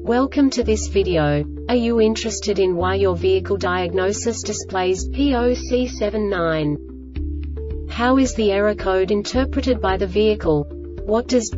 Welcome to this video. Are you interested in why your vehicle diagnosis displays P0C79? How is the error code interpreted by the vehicle? What does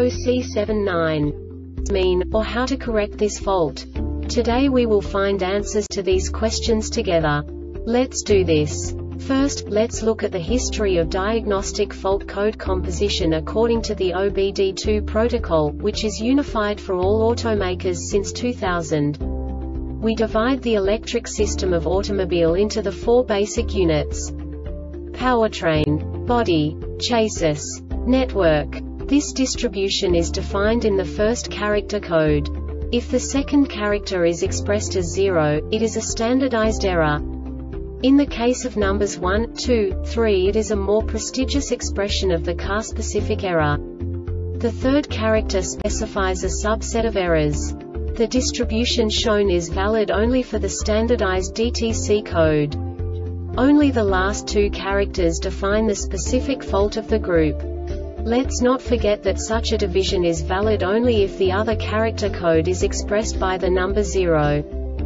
P0C79 mean, or how to correct this fault? Today we will find answers to these questions together. Let's do this. First, let's look at the history of diagnostic fault code composition according to the OBD2 protocol, which is unified for all automakers since 2000. We divide the electric system of automobile into the four basic units: powertrain, body, chassis, network. This distribution is defined in the first character code. If the second character is expressed as 0, it is a standardized error. In the case of numbers 1, 2, 3, it is a more prestigious expression of the car-specific error. The third character specifies a subset of errors. The distribution shown is valid only for the standardized DTC code. Only the last two characters define the specific fault of the group. Let's not forget that such a division is valid only if the other character code is expressed by the number 0.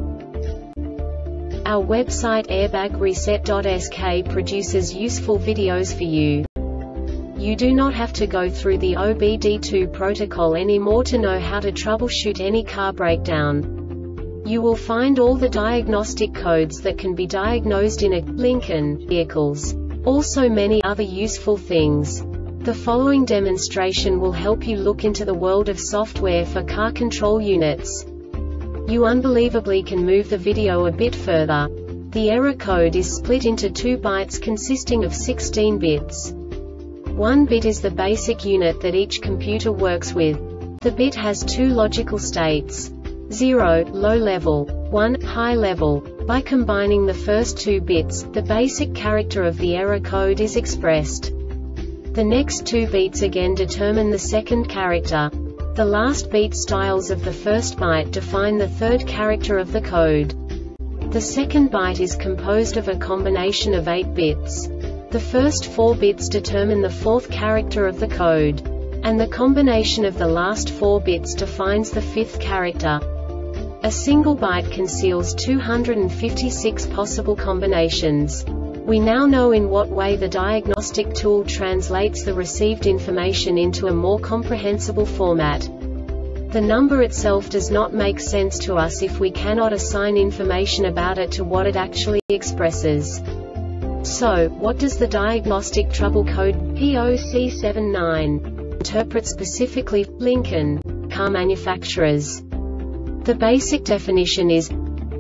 Our website airbagreset.sk produces useful videos for you. You do not have to go through the OBD2 protocol anymore to know how to troubleshoot any car breakdown. You will find all the diagnostic codes that can be diagnosed in a Lincoln vehicles. Also many other useful things. The following demonstration will help you look into the world of software for car control units. You unbelievably can move the video a bit further. The error code is split into 2 bytes consisting of 16 bits. 1 bit is the basic unit that each computer works with. The bit has 2 logical states: 0, low level, 1, high level. By combining the first 2 bits, the basic character of the error code is expressed. The next 2 beats again determine the second character. The last beat styles of the first byte define the third character of the code. The second byte is composed of a combination of 8 bits. The first 4 bits determine the fourth character of the code. And the combination of the last 4 bits defines the fifth character. A single byte conceals 256 possible combinations. We now know in what way the diagnostic tool translates the received information into a more comprehensible format. The number itself does not make sense to us if we cannot assign information about it to what it actually expresses. So, what does the diagnostic trouble code P0C79 interpret specifically for Lincoln car manufacturers? The basic definition is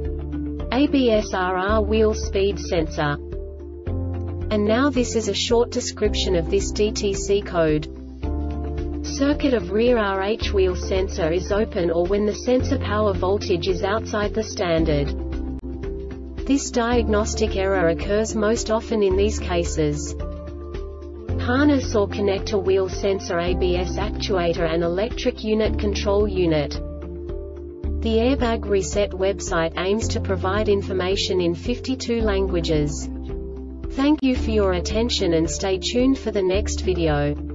ABS-RR wheel speed sensor. And now this is a short description of this DTC code. Circuit of rear RH wheel sensor is open or when the sensor power voltage is outside the standard. This diagnostic error occurs most often in these cases: harness or connector wheel sensor, ABS actuator and electric unit control unit. The Airbag Reset website aims to provide information in 52 languages. Thank you for your attention and stay tuned for the next video.